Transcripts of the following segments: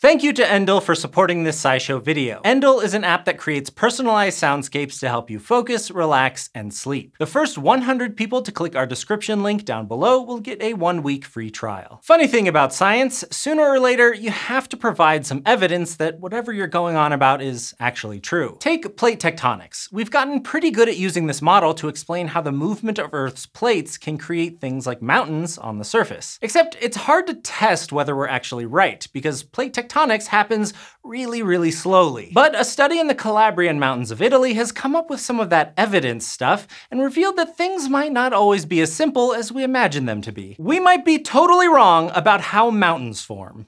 Thank you to Endel for supporting this SciShow video. Endel is an app that creates personalized soundscapes to help you focus, relax, and sleep. The first 100 people to click our description link down below will get a 1-week free trial. Funny thing about science, sooner or later, you have to provide some evidence that whatever you're going on about is actually true. Take plate tectonics. We've gotten pretty good at using this model to explain how the movement of Earth's plates can create things like mountains on the surface. Except it's hard to test whether we're actually right, because plate tectonics happens really slowly. But a study in the Calabrian mountains of Italy has come up with some of that evidence stuff and revealed that things might not always be as simple as we imagine them to be. We might be totally wrong about how mountains form.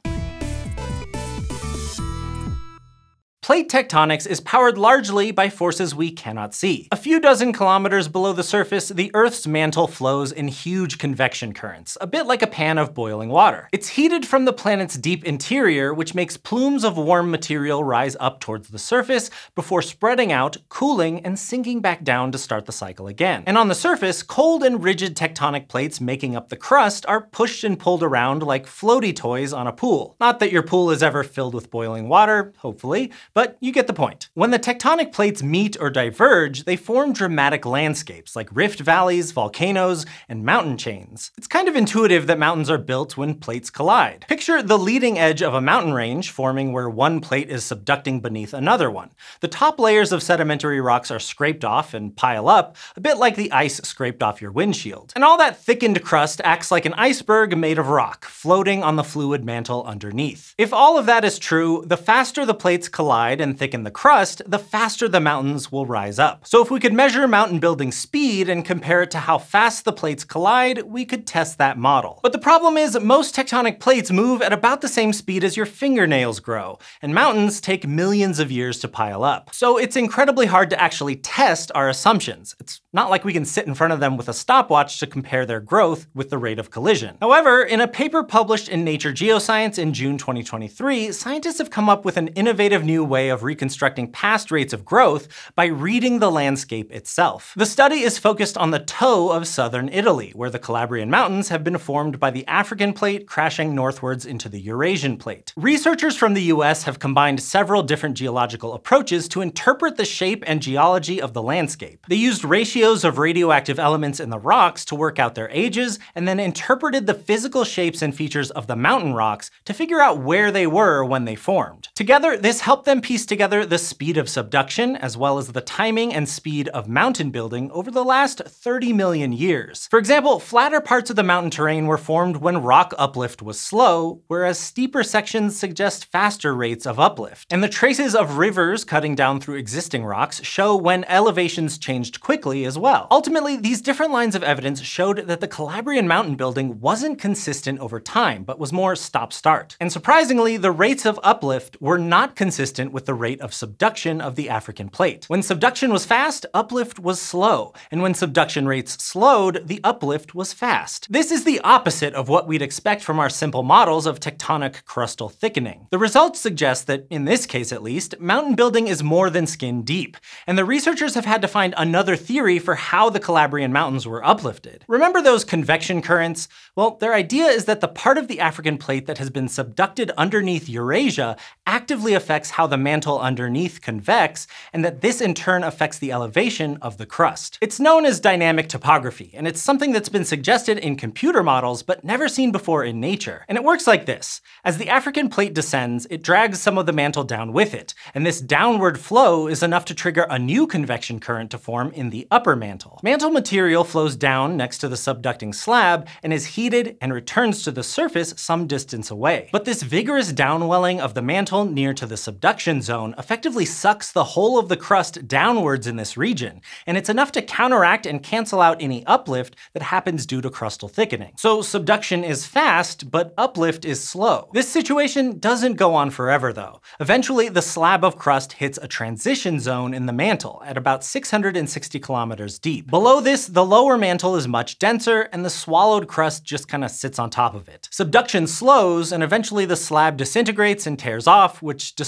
Plate tectonics is powered largely by forces we cannot see. A few dozen kilometers below the surface, the Earth's mantle flows in huge convection currents, a bit like a pan of boiling water. It's heated from the planet's deep interior, which makes plumes of warm material rise up towards the surface before spreading out, cooling, and sinking back down to start the cycle again. And on the surface, cold and rigid tectonic plates making up the crust are pushed and pulled around like floaty toys on a pool. Not that your pool is ever filled with boiling water, hopefully, but you get the point. When the tectonic plates meet or diverge, they form dramatic landscapes like rift valleys, volcanoes, and mountain chains. It's kind of intuitive that mountains are built when plates collide. Picture the leading edge of a mountain range forming where one plate is subducting beneath another one. The top layers of sedimentary rocks are scraped off and pile up, a bit like the ice scraped off your windshield. And all that thickened crust acts like an iceberg made of rock, floating on the fluid mantle underneath. If all of that is true, the faster the plates collide and thicken the crust, the faster the mountains will rise up. So if we could measure mountain building speed and compare it to how fast the plates collide, we could test that model. But the problem is most tectonic plates move at about the same speed as your fingernails grow, and mountains take millions of years to pile up. So it's incredibly hard to actually test our assumptions. It's not like we can sit in front of them with a stopwatch to compare their growth with the rate of collision. However, in a paper published in Nature Geoscience in June 2023, scientists have come up with an innovative new way of reconstructing past rates of growth by reading the landscape itself. The study is focused on the toe of southern Italy, where the Calabrian mountains have been formed by the African plate crashing northwards into the Eurasian plate. Researchers from the US have combined several different geological approaches to interpret the shape and geology of the landscape. They used ratios of radioactive elements in the rocks to work out their ages, and then interpreted the physical shapes and features of the mountain rocks to figure out where they were when they formed. Together, this helped them piece together the speed of subduction, as well as the timing and speed of mountain building over the last 30 million years. For example, flatter parts of the mountain terrain were formed when rock uplift was slow, whereas steeper sections suggest faster rates of uplift. And the traces of rivers cutting down through existing rocks show when elevations changed quickly as well. Ultimately, these different lines of evidence showed that the Calabrian mountain building wasn't consistent over time, but was more stop-start. And surprisingly, the rates of uplift were not consistent with the rate of subduction of the African plate. When subduction was fast, uplift was slow, and when subduction rates slowed, the uplift was fast. This is the opposite of what we'd expect from our simple models of tectonic crustal thickening. The results suggest that, in this case at least, mountain building is more than skin deep, and the researchers have had to find another theory for how the Calabrian mountains were uplifted. Remember those convection currents? Well, their idea is that the part of the African plate that has been subducted underneath Eurasia actively affects how the mantle underneath convex, and that this in turn affects the elevation of the crust. It's known as dynamic topography, and it's something that's been suggested in computer models but never seen before in nature. And it works like this. As the African plate descends, it drags some of the mantle down with it, and this downward flow is enough to trigger a new convection current to form in the upper mantle. Mantle material flows down next to the subducting slab and is heated and returns to the surface some distance away. But this vigorous downwelling of the mantle near to the subduction zone effectively sucks the whole of the crust downwards in this region, and it's enough to counteract and cancel out any uplift that happens due to crustal thickening. So subduction is fast, but uplift is slow. This situation doesn't go on forever though. Eventually, the slab of crust hits a transition zone in the mantle at about 660 kilometers deep. Below this, the lower mantle is much denser, and the swallowed crust just kind of sits on top of it. Subduction slows, and eventually the slab disintegrates and tears off, which disrupts that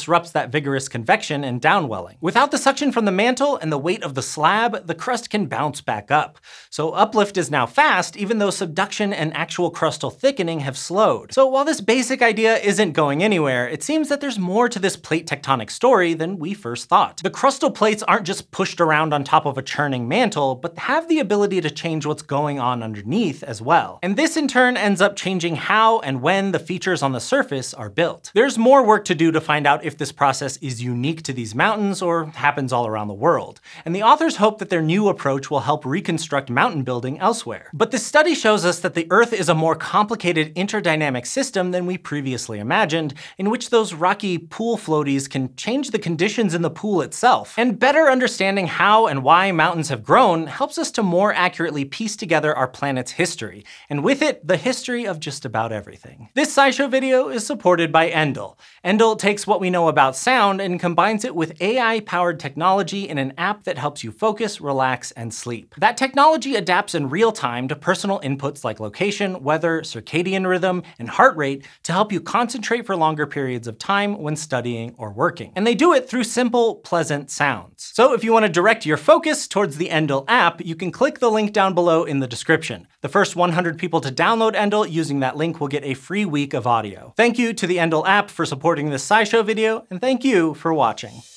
that vigorous convection and downwelling. Without the suction from the mantle and the weight of the slab, the crust can bounce back up. So uplift is now fast, even though subduction and actual crustal thickening have slowed. So while this basic idea isn't going anywhere, it seems that there's more to this plate tectonic story than we first thought. The crustal plates aren't just pushed around on top of a churning mantle, but have the ability to change what's going on underneath as well. And this in turn ends up changing how and when the features on the surface are built. There's more work to do to find out if this process is unique to these mountains or happens all around the world. And the authors hope that their new approach will help reconstruct mountain building elsewhere. But this study shows us that the Earth is a more complicated interdynamic system than we previously imagined, in which those rocky pool floaties can change the conditions in the pool itself. And better understanding how and why mountains have grown helps us to more accurately piece together our planet's history, and with it, the history of just about everything. This SciShow video is supported by Endel. Endel takes what we know about sound and combines it with AI-powered technology in an app that helps you focus, relax, and sleep. That technology adapts in real time to personal inputs like location, weather, circadian rhythm, and heart rate to help you concentrate for longer periods of time when studying or working. And they do it through simple, pleasant sounds. So if you want to direct your focus towards the Endel app, you can click the link down below in the description. The first 100 people to download Endel using that link will get a free week of audio. Thank you to the Endel app for supporting this SciShow video, and thank you for watching.